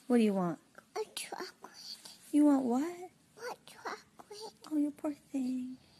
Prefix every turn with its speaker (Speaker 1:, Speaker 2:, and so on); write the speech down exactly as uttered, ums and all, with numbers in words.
Speaker 1: What do you want?
Speaker 2: A chocolate.
Speaker 1: You want what?
Speaker 2: What chocolate?
Speaker 1: Oh, you poor thing.